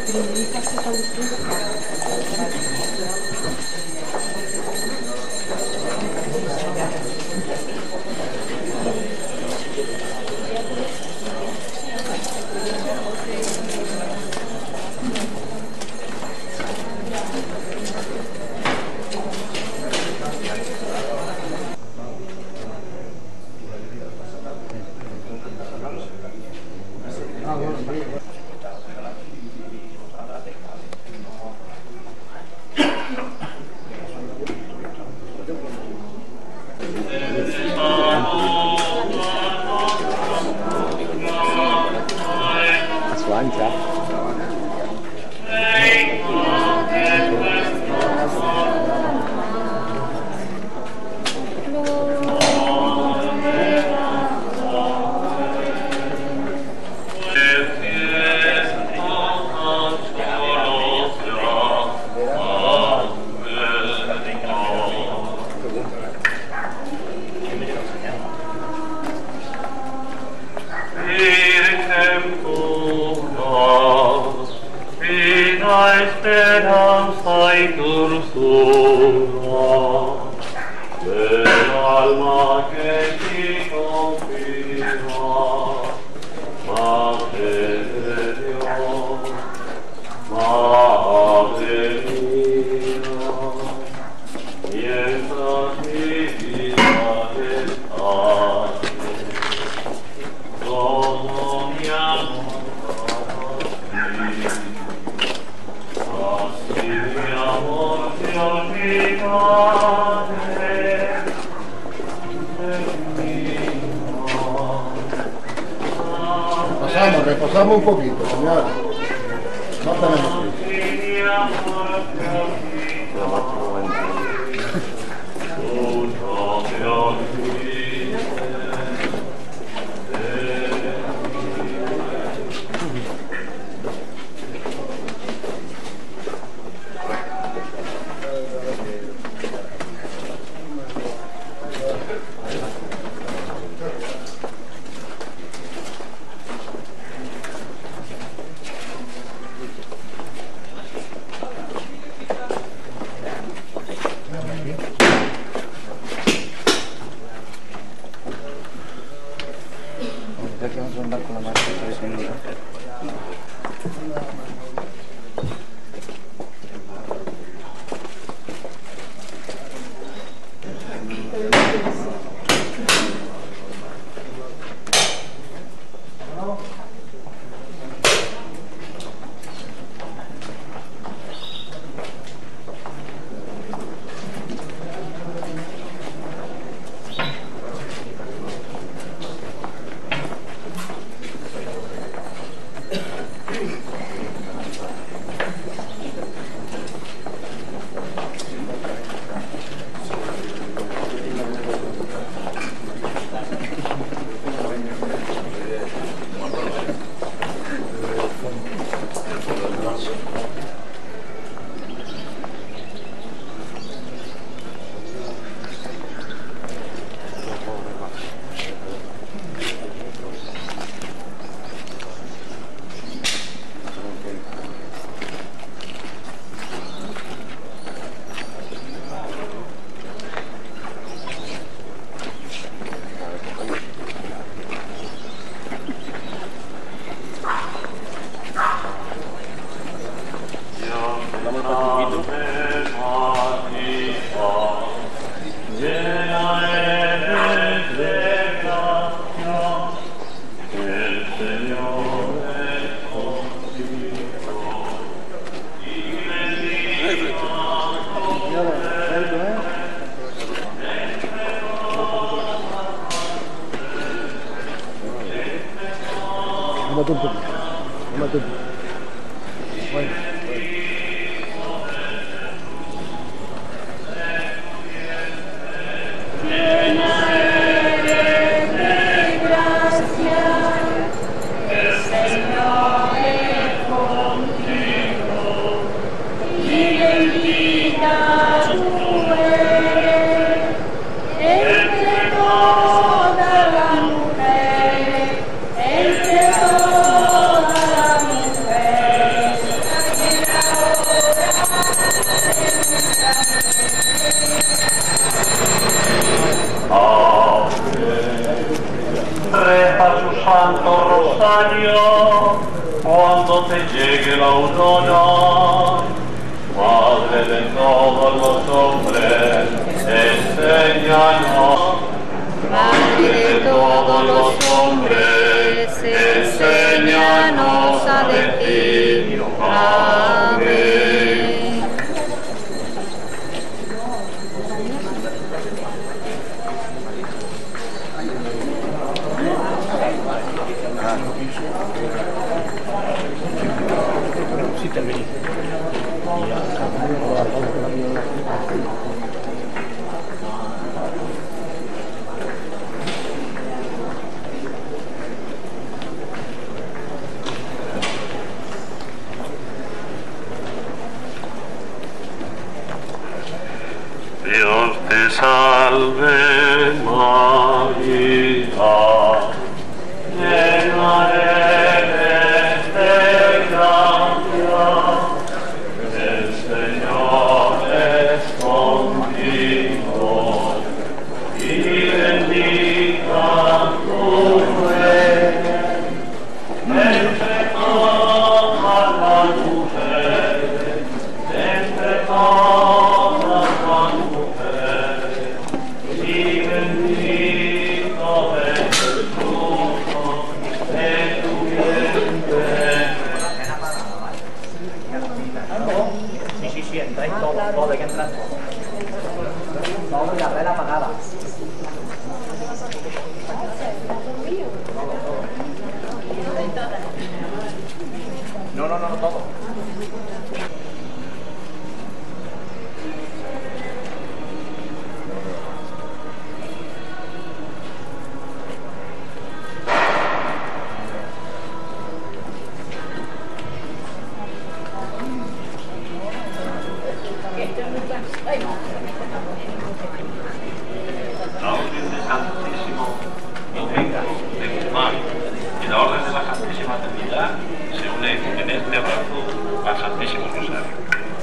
Reposamos un poquito, señora. No tenemos Tómate un poquito. Tómate un poquito. Bueno. cuando te llegue la aurora. Madre de todos los hombres, enséñanos. Madre de todos los hombres, enséñanos a decir amén. Sí, terminé. Dios te salve María, llena eres de gracia, el Señor es contigo, y bendita tu eres entre todas las mujeres, entre todas las mujeres, y bendito es el fruto de tu vientre. Sí, entráis todo, hay que entrar todo y la vela apagada. No, todo. La Orden del Santísimo Domingo de Guzmán y la Orden de la Santísima Trinidad se unen en este abrazo al Santísimo Rosario.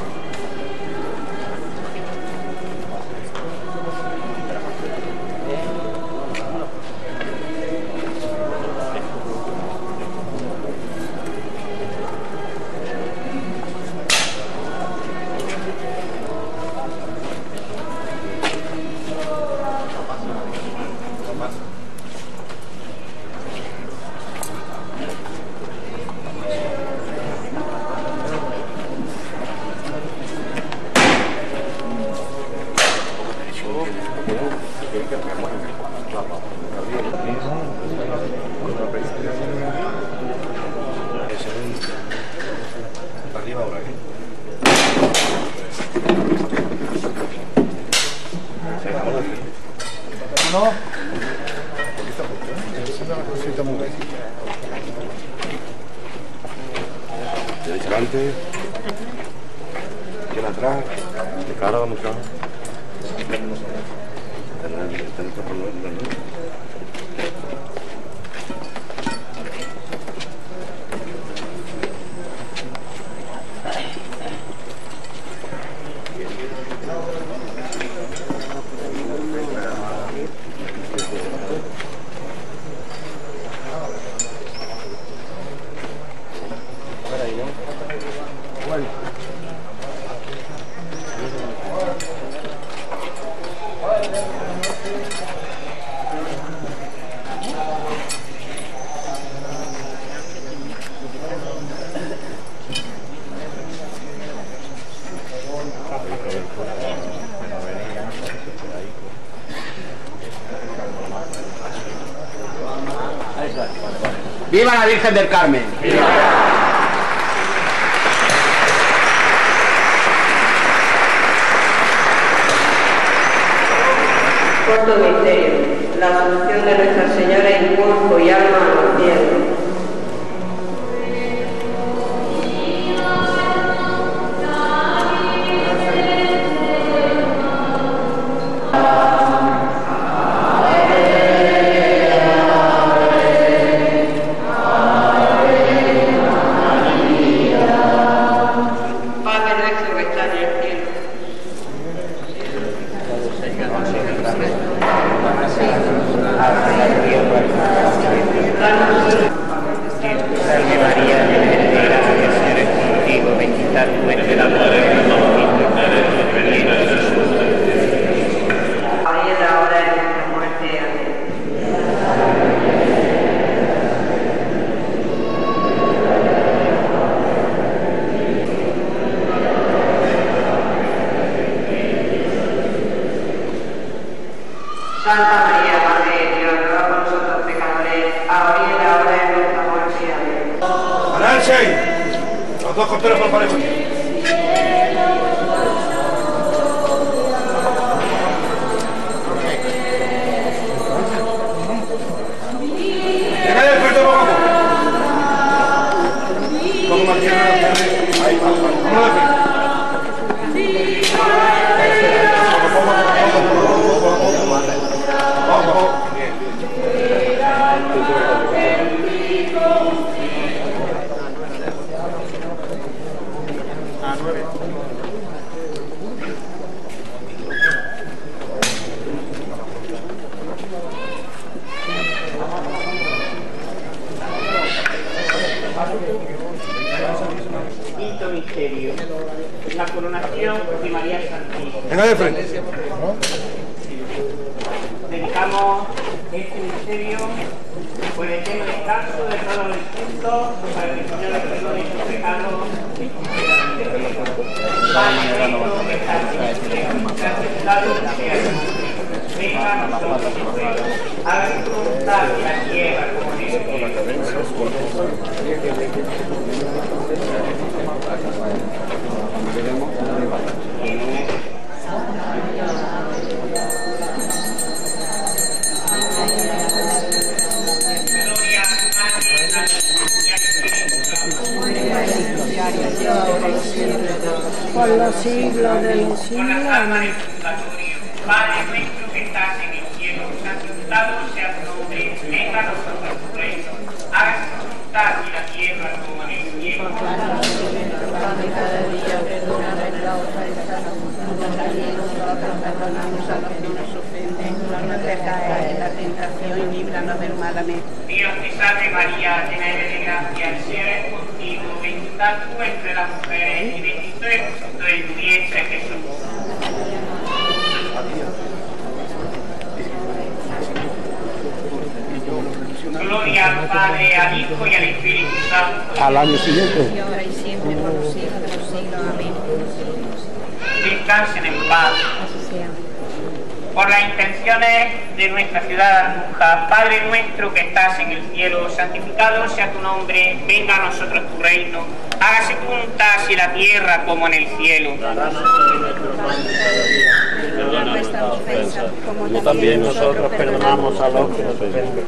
Derecha adelante, izquierda atrás, de cara vamos a ¡Viva la Virgen del Carmen! ¡Viva! Cuarto misterio, la asunción de Nuestra Señora en cuerpo y alma a los cielos. Sí. Quedarse ahí. Los dos costeros por parejo. Dejad el frente poco a poco. Como Martina. Ahí, vamos de frente. Quinto misterio, la coronación de María Santísima. Venga de frente. Dedicamos este misterio por el eterno descanso de todos los difuntos, para que el Señor le perdone sus pecados y conceda la vida. Padre nuestro que estás en el cielo, santificado sea tu nombre. Venga a nosotros tu reino. Hágase tu voluntad en la tierra como en el cielo. Por los siglos de los siglos. Amén. Padre nuestro que estás en el cielo, santificado sea tu nombre, venga a nosotros tu reino, hágase tu voluntad en la tierra como en el cielo. Cada día perdona la ofensa, nosotros perdonamos a los que nos ofenden, no nos dejes caer en la tentación y líbranos del mal. Amén. Dios te salve María, llena eres de gracia, el Señor es contigo, bendita tú entre las mujeres y bendito es el fruto de tu vientre Jesús. Gloria al Padre, al Hijo y al Espíritu Santo. Al año siguiente. Y ahora y siempre por los siglos de los siglos. Amén. Descansen en paz. Así sea. Por las intenciones de nuestra ciudad Andújar, Padre nuestro que estás en el cielo, santificado sea tu nombre, venga a nosotros tu reino, hágase tu voluntad así en la tierra como en el cielo. Perdona nuestras ofensas, como También nosotros perdonamos a los que nos ofenden.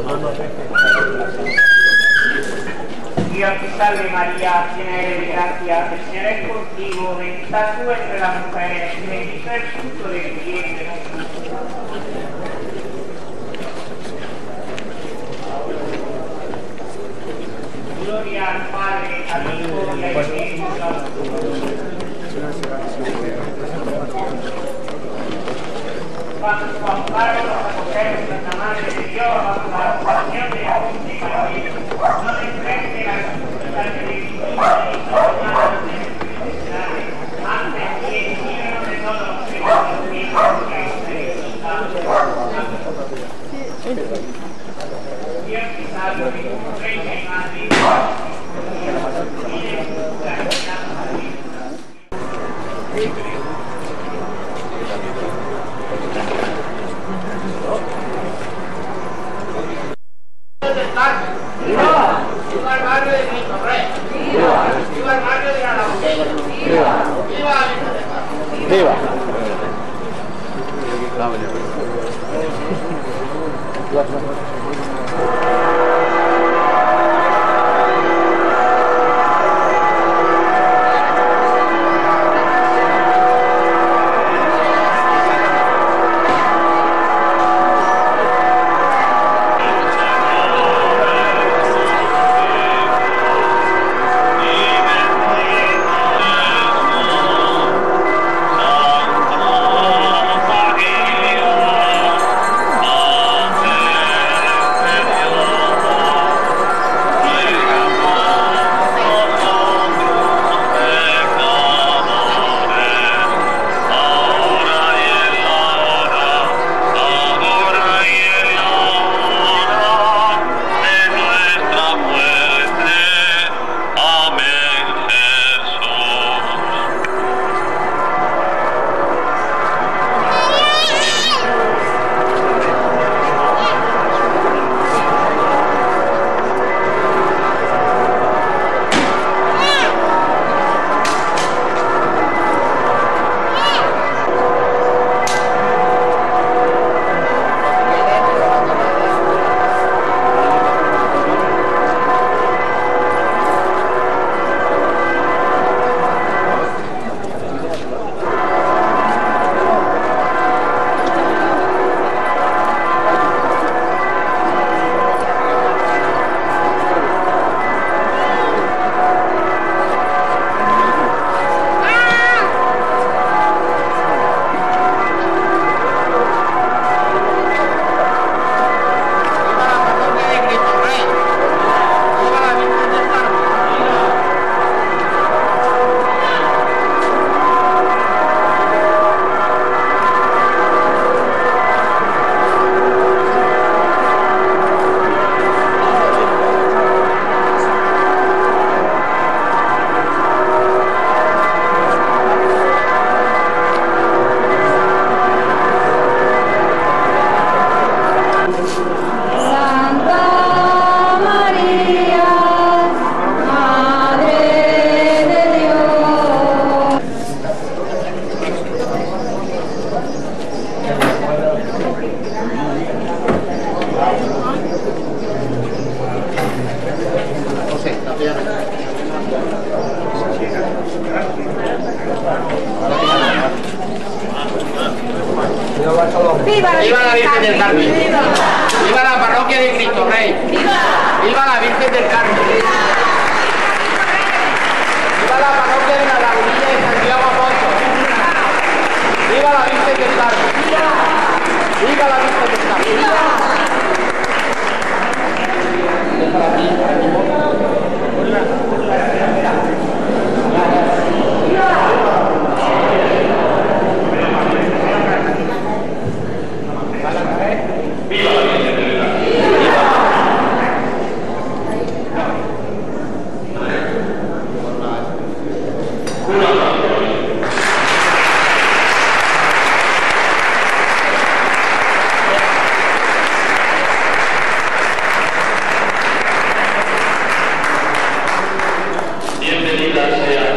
Dios te salve María, llena eres de gracia, el Señor es contigo, bendita tú entre las mujeres, y bendito el fruto de tu vientre Jesús. Gloria al Padre, al Hijo y al Espíritu Santo. Bajo su amparo nos acogemos, Santa Madre de Dios, bajo la oración de la Virgen María. No te enfrentes a la peregrinación y tornadas de necesidades. Antes bien, líbranos de todos los pecados y Dios te salve, reina y madre, y de la ¡Viva el barrio de Cristo Rey! ¡Viva el barrio de la Lagunilla! ¡Viva la Virgen de Paz! ¡Viva! María, ¡Viva la Virgen del Carmen! ¡Viva la parroquia de Cristo Rey! ¡Viva la Virgen del Carmen! ¡Viva la parroquia de la Lagunilla de Santiago Apóstol! ¡Viva la Virgen del Carmen! ¡Viva la Virgen del Carmen! Bienvenida sea